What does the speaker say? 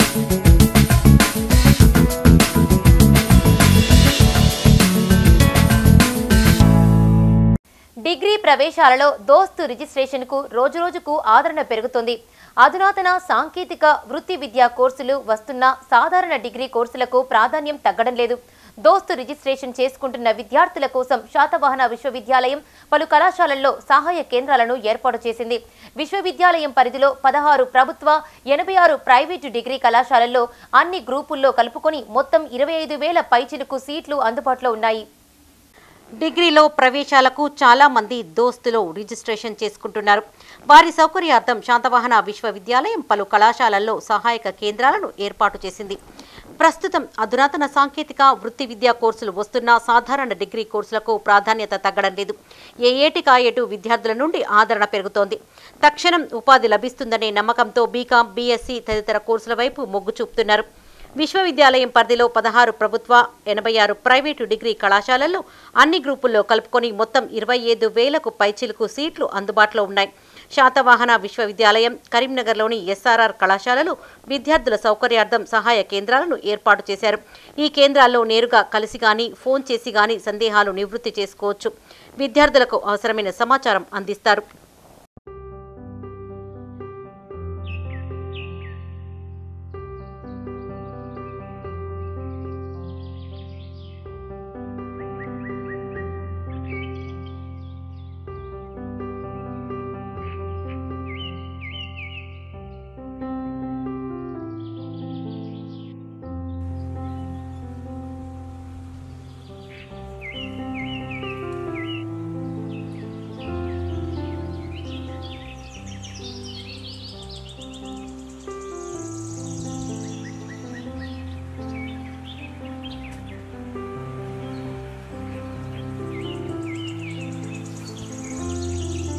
Degree ప్రవేశాలలో దోస్తు రిజిస్ట్రేషన్కు రోజురోజుకు ఆదరణ పెరుగుతుంది. అధునాతన సాంకేతిక వృత్తి విద్యా కోర్సులు వస్తున్న సాధారణ డిగ్రీ కోర్సులకు ప్రాధాన్యం తగ్గడం లేదు. దోస్తు రిజిస్ట్రేషన్ చేసుకుంటున్న విద్యార్థుల కోసం శాతవాహన విశ్వవిద్యాలయం పలు కళాశాలల్లో సహాయ కేంద్రాలను ఏర్పాటు చేసింది. విశ్వవిద్యాలయం పరిధిలో 16 ప్రభుత్వ 86 ప్రైవేటు డిగ్రీ కళాశాలల్లో అన్ని గ్రూపుల్లో కలుపుకొని మొత్తం 25,000 పైచిలుకు సీట్లు అందుబాటులో ఉన్నాయి. డిగ్రీలో ప్రవేశాలకు చాలా మంది దోస్తులో రిజిస్ట్రేషన్ చేసుకుంటున్నారు. వారి సౌకర్యార్థం శాతవాహన విశ్వవిద్యాలయం పలు కళాశాలల్లో సహాయక కేంద్రాలను ఏర్పాటు చేసింది. ప్రస్తుతం అధునాతన సాంకేతిక వృత్తి విద్యా కోర్సులు వస్తున్న సాధారణ డిగ్రీ కోర్సులకు ప్రాధాన్యత తగ్గడం లేదు. ఏ ఏటికాయేటు విద్యార్థుల నుండి ఆదరణ పెరుగుతోంది. తక్షణం ఉపాధి లభిస్తుందనే నమ్మకంతో బీకాం, బీఎస్సీ తదితర కోర్సుల వైపు మొగ్గు చూపుతున్నారు. విశ్వవిద్యాలయం పరిధిలో 16 ప్రభుత్వ 86 ప్రైవేటు డిగ్రీ కళాశాలల్లో అన్ని గ్రూపుల్లో కలుపుకొని మొత్తం 25,000కు పైచిలుకు సీట్లు అందుబాటులో ఉన్నాయి. శాతవాహన విశ్వవిద్యాలయం కరీంనగర్లోని ఎస్ఆర్ఆర్ కళాశాలలు విద్యార్థుల సౌకర్యార్థం సహాయ కేంద్రాలను ఏర్పాటు చేశారు. ఈ కేంద్రాల్లో నేరుగా కలిసి గాని ఫోన్ చేసి గాని సందేహాలు నివృత్తి చేసుకోవచ్చు. విద్యార్థులకు అవసరమైన సమాచారం అందిస్తారు.